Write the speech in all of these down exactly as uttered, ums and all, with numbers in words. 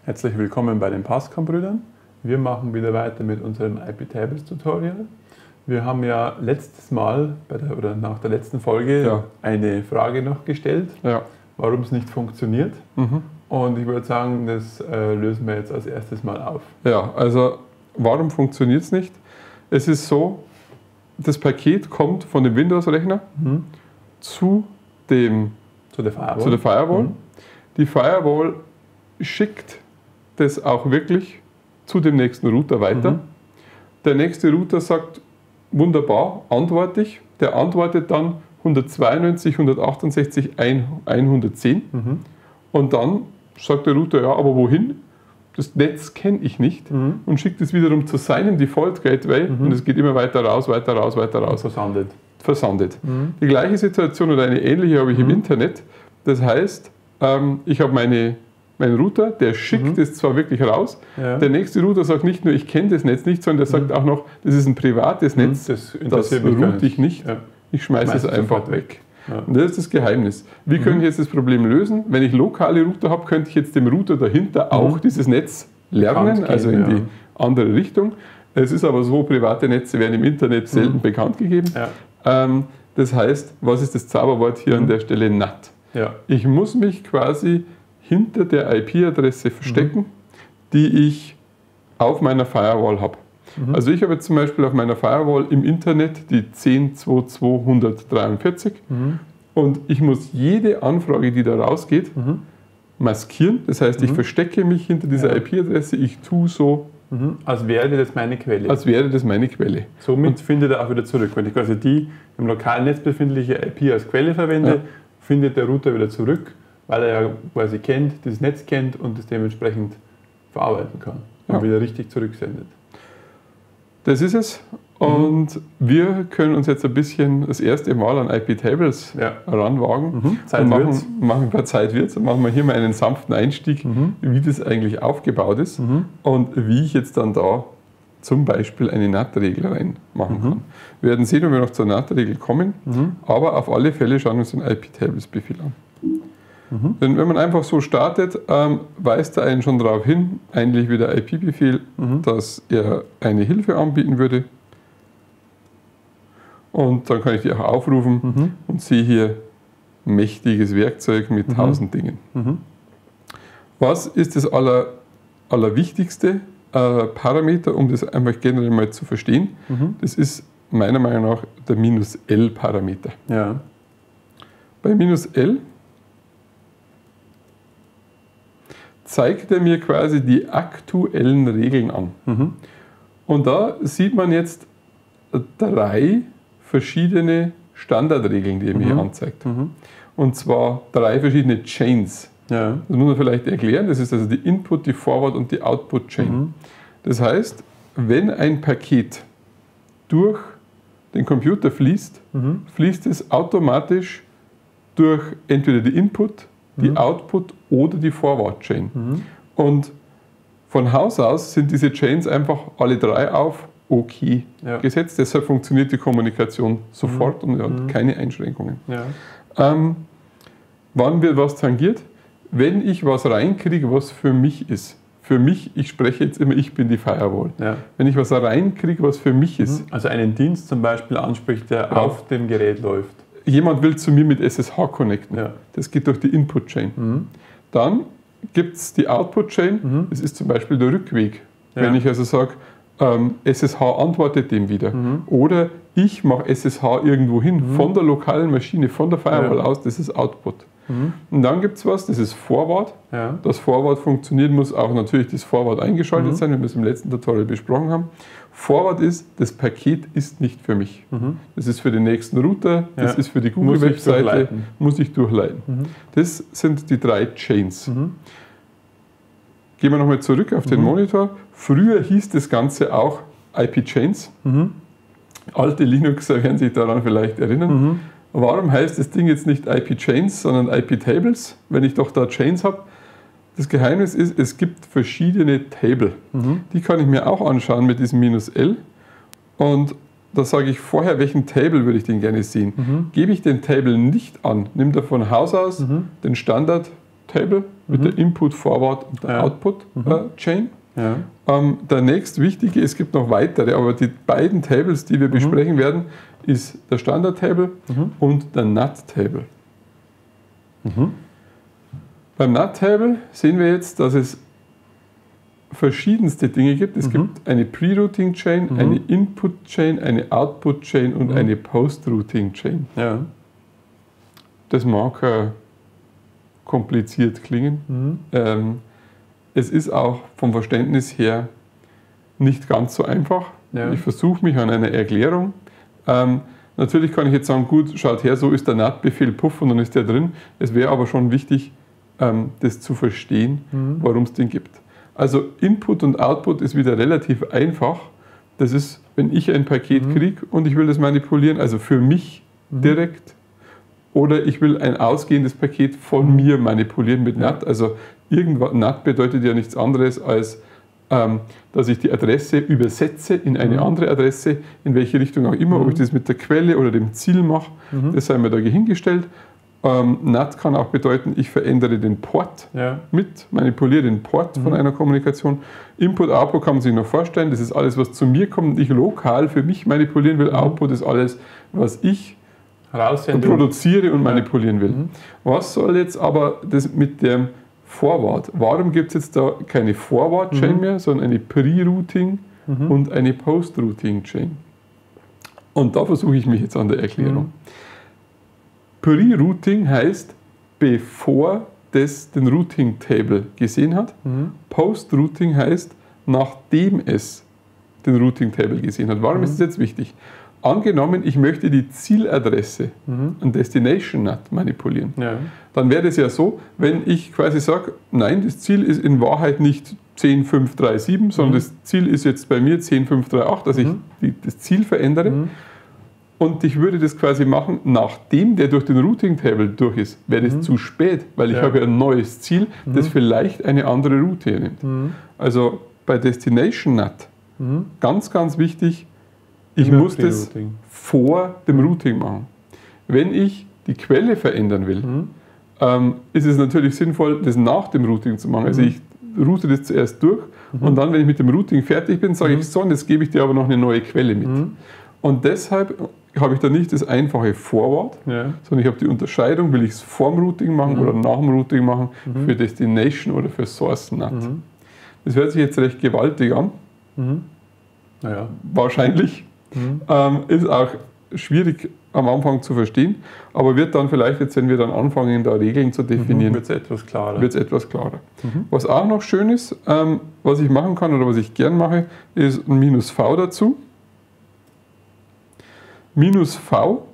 Herzlich willkommen bei den Pascom-Brüdern. Wir machen wieder weiter mit unserem I P-Tables-Tutorial. Wir haben ja letztes Mal bei der, oder nach der letzten Folge ja. eine Frage noch gestellt, ja. warum es nicht funktioniert. Mhm. Und ich würde sagen, das äh, lösen wir jetzt als erstes mal auf. Ja, also warum funktioniert es nicht? Es ist so, das Paket kommt von dem Windows-Rechner mhm. zu, dem, zu der Firewall. Zu der Firewall. Mhm. Die Firewall schickt das auch wirklich zu dem nächsten Router weiter. Mhm. Der nächste Router sagt, wunderbar, antworte ich. Der antwortet dann hundertzweiundneunzig, hundertachtundsechzig, hundertzehn. Mhm. Und dann sagt der Router, ja, aber wohin? Das Netz kenne ich nicht mhm. und schickt es wiederum zu seinem Default Gateway mhm. und es geht immer weiter raus, weiter raus, weiter raus. Versandet. Versandet. Mhm. Die gleiche Situation oder eine ähnliche habe ich mhm. im Internet. Das heißt, ähm, ich habe meine, meinen Router, der schickt mhm. es zwar wirklich raus, ja. der nächste Router sagt nicht nur, ich kenne das Netz nicht, sondern der sagt mhm. auch noch, das ist ein privates Netz, das, das route ich nicht, ja. ich schmeiße es einfach weg. Ja. Und das ist das Geheimnis. Wie mhm. können ich jetzt das Problem lösen? Wenn ich lokale Router habe, könnte ich jetzt dem Router dahinter mhm. auch dieses Netz lernen, geben, also in ja. die andere Richtung. Es ist aber so, private Netze werden im Internet selten mhm. bekannt gegeben. Ja. Ähm, das heißt, was ist das Zauberwort hier mhm. an der Stelle? N A T. Ja. Ich muss mich quasi hinter der I P-Adresse verstecken, mhm. die ich auf meiner Firewall habe. Mhm. Also ich habe jetzt zum Beispiel auf meiner Firewall im Internet die zehn Punkt zwei Punkt zwei Punkt hundertdreiundvierzig mhm. und ich muss jede Anfrage, die da rausgeht, mhm. maskieren. Das heißt, mhm. ich verstecke mich hinter dieser ja. I P-Adresse, ich tue so, mhm. als wäre das meine Quelle. Als wäre das meine Quelle. Somit und findet er auch wieder zurück. Wenn ich quasi die im lokalen Netz befindliche I P als Quelle verwende, ja. findet der Router wieder zurück, weil er ja quasi kennt, dieses Netz kennt und es dementsprechend verarbeiten kann und ja. wieder richtig zurücksendet. Das ist es. Und mhm. wir können uns jetzt ein bisschen das erste Mal an I P-Tables ja. ranwagen. Mhm. Zeit und machen, wird's. machen bei Zeit wird's. Und machen wir hier mal einen sanften Einstieg, mhm. wie das eigentlich aufgebaut ist mhm. und wie ich jetzt dann da zum Beispiel eine N A T-Regel reinmachen mhm. kann. Wir werden sehen, ob wir noch zur N A T-Regel kommen, mhm. aber auf alle Fälle schauen wir uns den I P-Tables-Befehl an. Mhm. Denn wenn man einfach so startet, ähm, weist er einen schon darauf hin, eigentlich wie der I P-Befehl, mhm. dass er eine Hilfe anbieten würde. Und dann kann ich die auch aufrufen mhm. und sehe hier mächtiges Werkzeug mit mhm. tausend Dingen. Mhm. Was ist das aller, allerwichtigste äh, Parameter, um das einfach generell mal zu verstehen? Mhm. Das ist meiner Meinung nach der minus L-Parameter. Ja. Bei minus L zeigt er mir quasi die aktuellen Regeln an. Mhm. Und da sieht man jetzt drei verschiedene Standardregeln, die er mir mhm. hier anzeigt. Mhm. Und zwar drei verschiedene Chains. Ja. Das muss man vielleicht erklären. Das ist also die Input, die Forward und die Output Chain. Mhm. Das heißt, wenn ein Paket durch den Computer fließt, mhm. fließt es automatisch durch entweder die Input, die mhm. Output oder die Forward Chain. Mhm. Und von Haus aus sind diese Chains einfach alle drei auf OK ja. gesetzt. Deshalb funktioniert die Kommunikation sofort mhm. und hat mhm. keine Einschränkungen. Ja. Ähm, wann wird was tangiert? Wenn ich was reinkriege, was für mich ist. Für mich, ich spreche jetzt immer, ich bin die Firewall. Ja. Wenn ich was reinkriege, was für mich ist. Also einen Dienst zum Beispiel anspricht, der ja. auf dem Gerät läuft. Jemand will zu mir mit S S H connecten. Ja. Das geht durch die Input-Chain. Mhm. Dann gibt es die Output-Chain. Mhm. Das ist zum Beispiel der Rückweg. Ja. Wenn ich also sage, ähm, S S H antwortet dem wieder. Mhm. Oder ich mache S S H irgendwo hin, mhm. von der lokalen Maschine, von der Firewall ja. aus, das ist Output. Mhm. Und dann gibt es was, das ist Forward. Ja. Das Forward funktioniert, muss auch natürlich das Forward eingeschaltet mhm. sein, wie wir es im letzten Tutorial besprochen haben. Forward ist, das Paket ist nicht für mich. Mhm. Das ist für den nächsten Router, das ja. ist für die Google-Webseite, muss ich durchleiten. Mhm. Das sind die drei Chains. Mhm. Gehen wir nochmal zurück auf den mhm. Monitor. Früher hieß das Ganze auch I P-Chains. Mhm. Alte Linuxer werden sich daran vielleicht erinnern. Mhm. Warum heißt das Ding jetzt nicht I P-Chains, sondern I P-Tables, wenn ich doch da Chains habe? Das Geheimnis ist, es gibt verschiedene Table. Mhm. Die kann ich mir auch anschauen mit diesem minus L. Und da sage ich vorher, welchen Table würde ich denn gerne sehen. Mhm. Gebe ich den Table nicht an, nimmt er von Haus aus mhm. den Standard Table mit mhm. der Input, Forward und der ja. Output mhm. äh, Chain. Ja. Ähm, der nächst wichtige, es gibt noch weitere, aber die beiden Tables, die wir mhm. besprechen werden, ist der Standard Table mhm. und der Nut Table. Mhm. Beim Nut Table sehen wir jetzt, dass es verschiedenste Dinge gibt. Es mhm. gibt eine Pre-Routing Chain, mhm. eine Input Chain, eine Output Chain und mhm. eine Post-Routing Chain. Ja. Das mag äh, kompliziert klingen. Mhm. Ähm, es ist auch vom Verständnis her nicht ganz so einfach. Ja. Ich versuche mich an einer Erklärung. Ähm, natürlich kann ich jetzt sagen, gut, schaut her, so ist der Nut-Befehl Puff und dann ist der drin. Es wäre aber schon wichtig, ähm, das zu verstehen, mhm. warum es den gibt. Also Input und Output ist wieder relativ einfach. Das ist, wenn ich ein Paket mhm. kriege und ich will das manipulieren, also für mich mhm. direkt, oder ich will ein ausgehendes Paket von mhm. mir manipulieren mit ja. Nut. Also irgendwas, Nut bedeutet ja nichts anderes als, ähm, dass ich die Adresse übersetze in eine mhm. andere Adresse, in welche Richtung auch immer, mhm. ob ich das mit der Quelle oder dem Ziel mache, mhm. das sei mir da hingestellt. Ähm, Nut kann auch bedeuten, ich verändere den Port ja. mit, manipuliere den Port mhm. von einer Kommunikation. Input, Output kann man sich noch vorstellen, das ist alles, was zu mir kommt und ich lokal für mich manipulieren will. Mhm. Output ist alles, was ich produziere und manipulieren will. Mhm. Was soll jetzt aber das mit dem Forward? Warum gibt es jetzt da keine Forward-Chain mhm. mehr, sondern eine Pre-Routing mhm. und eine Post-Routing-Chain? Und da versuche ich mich jetzt an der Erklärung. Mhm. Pre-Routing heißt, bevor das den Routing-Table gesehen hat. Mhm. Post-Routing heißt, nachdem es den Routing-Table gesehen hat. Warum mhm. ist das jetzt wichtig? Angenommen, ich möchte die Zieladresse, mhm. ein Destination-Nut manipulieren. Ja. Dann wäre es ja so, wenn ich quasi sage, nein, das Ziel ist in Wahrheit nicht zehn fünf drei sieben, sondern mhm. das Ziel ist jetzt bei mir zehn fünf drei acht, dass mhm. ich die, das Ziel verändere. Mhm. Und ich würde das quasi machen, nachdem der durch den Routing-Table durch ist. Wäre das mhm. zu spät, weil ich ja. habe ein neues Ziel, mhm. das vielleicht eine andere Route nimmt. Mhm. Also bei Destination-Nut, mhm. ganz, ganz wichtig, ich Immer muss das vor dem Routing machen. Wenn ich die Quelle verändern will, mhm. ähm, ist es natürlich sinnvoll, das nach dem Routing zu machen. Mhm. Also ich route das zuerst durch mhm. und dann, wenn ich mit dem Routing fertig bin, sage mhm. ich so, und jetzt gebe ich dir aber noch eine neue Quelle mit. Mhm. Und deshalb habe ich da nicht das einfache Forward, ja. sondern ich habe die Unterscheidung, will ich es vor dem Routing machen mhm. oder nach dem Routing machen, mhm. für Destination oder für Source Nut. Mhm. Das hört sich jetzt recht gewaltig an. Mhm. Naja. Wahrscheinlich. Mhm. Ähm, ist auch schwierig am Anfang zu verstehen, aber wird dann vielleicht, jetzt wenn wir dann anfangen, da Regeln zu definieren, mhm. wird es etwas klarer. Wird's etwas klarer. Mhm. Was auch noch schön ist, ähm, was ich machen kann oder was ich gern mache, ist ein Minus V dazu. Minus V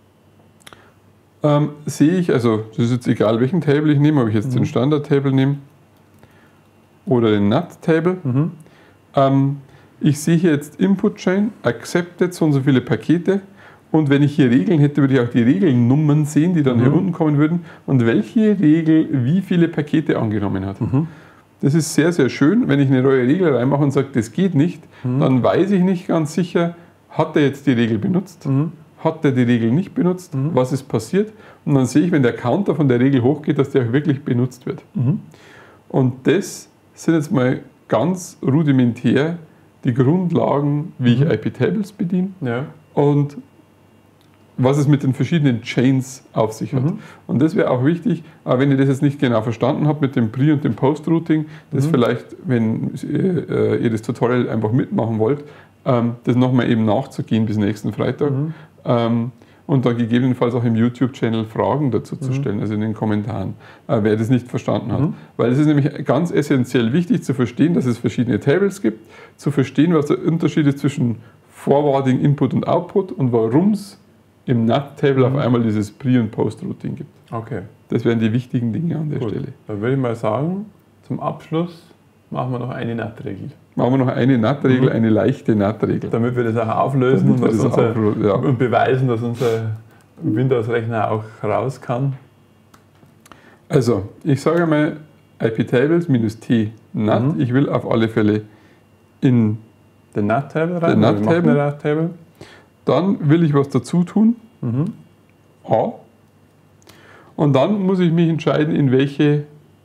ähm, sehe ich, also das ist jetzt egal, welchen Table ich nehme, ob ich jetzt mhm. den Standard-Table nehme oder den Nut-Table. Mhm. Ähm, ich sehe hier jetzt Input-Chain, accepted so und so viele Pakete und wenn ich hier Regeln hätte, würde ich auch die Regelnummern sehen, die dann mhm. hier unten kommen würden und welche Regel wie viele Pakete angenommen hat. Mhm. Das ist sehr, sehr schön. Wenn ich eine neue Regel reinmache und sage, das geht nicht, mhm. dann weiß ich nicht ganz sicher, hat er jetzt die Regel benutzt? Mhm. Hat er die Regel nicht benutzt? Mhm. Was ist passiert? Und dann sehe ich, wenn der Counter von der Regel hochgeht, dass der auch wirklich benutzt wird. Mhm. Und das sind jetzt mal ganz rudimentär die Grundlagen, wie mhm. ich I P-Tables bediene ja. und was es mit den verschiedenen Chains auf sich hat. Mhm. Und das wäre auch wichtig, wenn ihr das jetzt nicht genau verstanden habt mit dem Pre- und dem Post-Routing, das mhm. vielleicht, wenn ihr, ihr das Tutorial einfach mitmachen wollt, ähm, das nochmal eben nachzugehen bis nächsten Freitag mhm. ähm, und dann gegebenenfalls auch im YouTube-Channel Fragen dazu zu stellen, mhm. also in den Kommentaren, äh, wer das nicht verstanden hat. Mhm. Weil es ist nämlich ganz essentiell wichtig zu verstehen, dass es verschiedene Tables gibt, zu verstehen, was der Unterschied ist zwischen Forwarding, Input und Output und warum es im Nut-Table mhm. auf einmal dieses Pre- und Post-Routing gibt. Okay. Das wären die wichtigen Dinge an der Gut. Stelle. Dann würde ich mal sagen, zum Abschluss machen wir noch eine Nut-Regel. Machen wir noch eine Nut-Regel, mhm. eine leichte Nut-Regel. Damit wir das auch auflösen und, das unser, auflösen, ja. und beweisen, dass unser Windows-Rechner auch raus kann. Also, ich sage mal I P-Tables minus T Nut. Mhm. Ich will auf alle Fälle in den Nut-Table rein. Den Nut-Table. Dann will ich was dazu tun. Mhm. A. Und dann muss ich mich entscheiden, in welche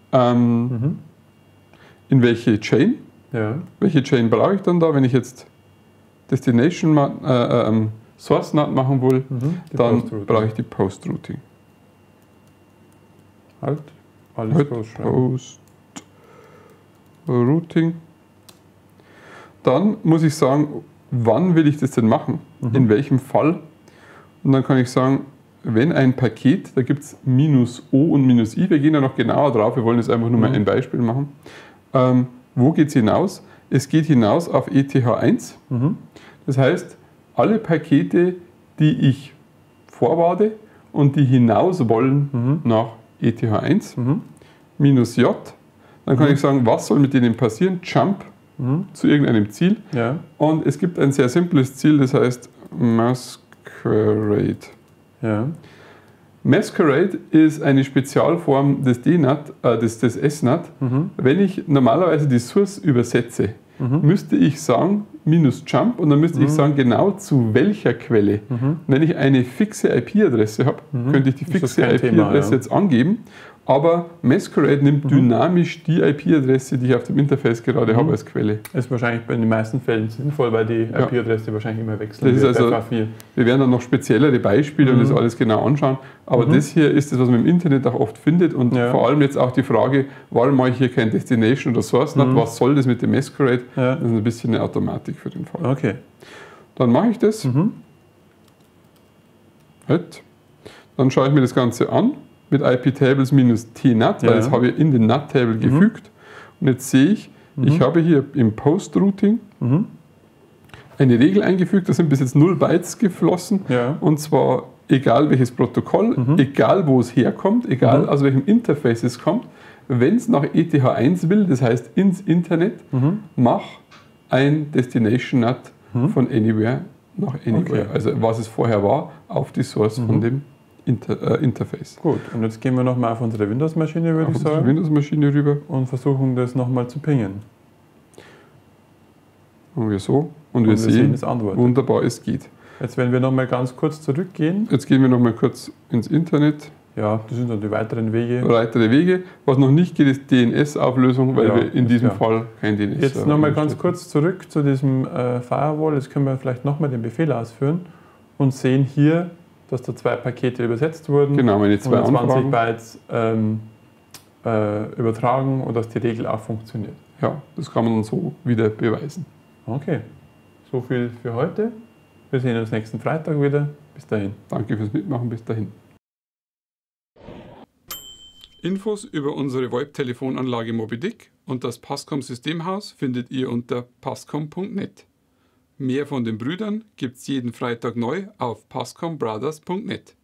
ähm, mhm. in welche Chain. Ja. Welche Chain brauche ich dann da, wenn ich jetzt Destination äh, äh, Source N A T machen will, mhm. dann brauche ich die Post-Routing. Halt, alles halt Post-Routing. Dann muss ich sagen, wann will ich das denn machen? Mhm. In welchem Fall? Und dann kann ich sagen, wenn ein Paket, da gibt es minus O und minus I, wir gehen da noch genauer drauf, wir wollen jetzt einfach nur mhm. mal ein Beispiel machen. Ähm, wo geht es hinaus? Es geht hinaus auf E T H eins. Mhm. Das heißt, alle Pakete, die ich forwarde und die hinaus wollen mhm. nach E T H eins, mhm. minus J, dann kann mhm. ich sagen, was soll mit denen passieren? Jump mhm. zu irgendeinem Ziel. Ja. Und es gibt ein sehr simples Ziel, das heißt Masquerade. Ja. Masquerade ist eine Spezialform des D N A T, äh, des, des S N A T. Mhm. Wenn ich normalerweise die Source übersetze, mhm. müsste ich sagen, minus Jump, und dann müsste mhm. ich sagen, genau zu welcher Quelle. Mhm. Wenn ich eine fixe I P-Adresse habe, mhm. könnte ich die fixe I P-Adresse ja. jetzt angeben, aber Masquerade nimmt mhm. dynamisch die I P-Adresse, die ich auf dem Interface gerade mhm. habe, als Quelle. Das ist wahrscheinlich bei den meisten Fällen sinnvoll, weil die ja. I P-Adresse wahrscheinlich immer wechselt. Das ist also, wir werden dann noch speziellere Beispiele mhm. und das alles genau anschauen, aber mhm. das hier ist das, was man im Internet auch oft findet, und ja. vor allem jetzt auch die Frage, warum mache ich hier kein Destination oder Source N A T, mhm. was soll das mit dem Masquerade? Ja. Das ist ein bisschen eine Automatik für den Fall. Okay. Dann mache ich das. Mhm. Halt. Dann schaue ich mir das Ganze an mit I P-Tables minus T N A T, weil ja. das habe ich in den N A T-Table mhm. gefügt. Und jetzt sehe ich, mhm. ich habe hier im Post-Routing mhm. eine Regel eingefügt, da sind bis jetzt null Bytes geflossen. Ja. Und zwar egal welches Protokoll, mhm. egal wo es herkommt, egal mhm. aus welchem Interface es kommt, wenn es nach E T H eins will, das heißt ins Internet, mhm. mach ein Destination N A T mhm. von Anywhere nach Anywhere. Okay. Also was es vorher war, auf die Source mhm. von dem Inter, äh, Interface. Gut, und jetzt gehen wir nochmal auf unsere Windows-Maschine, würde ich sagen. Auf unsere Windows-Maschine rüber. Und versuchen das nochmal zu pingen. Machen wir so. Und, und wir, wir sehen, es wunderbar, es geht. Jetzt werden wir nochmal ganz kurz zurückgehen. Jetzt gehen wir nochmal kurz ins Internet. Ja, das sind dann die weiteren Wege. Weitere Wege. Was noch nicht geht, ist D N S-Auflösung, weil ja, wir in diesem ja. Fall kein D N S haben. Jetzt nochmal ganz kurz zurück zu diesem äh, Firewall. Jetzt können wir vielleicht nochmal den Befehl ausführen und sehen hier, dass da zwei Pakete übersetzt wurden. Genau, meine zwei zwanzig Bytes ähm, äh, übertragen und dass die Regel auch funktioniert. Ja, das kann man dann so wieder beweisen. Okay, so viel für heute. Wir sehen uns nächsten Freitag wieder. Bis dahin. Danke fürs Mitmachen. Bis dahin. Infos über unsere Web-Telefonanlage Moby-Dick und das Passcom-Systemhaus findet ihr unter passcom punkt net. Mehr von den Brüdern gibt's jeden Freitag neu auf passcombrothers punkt net.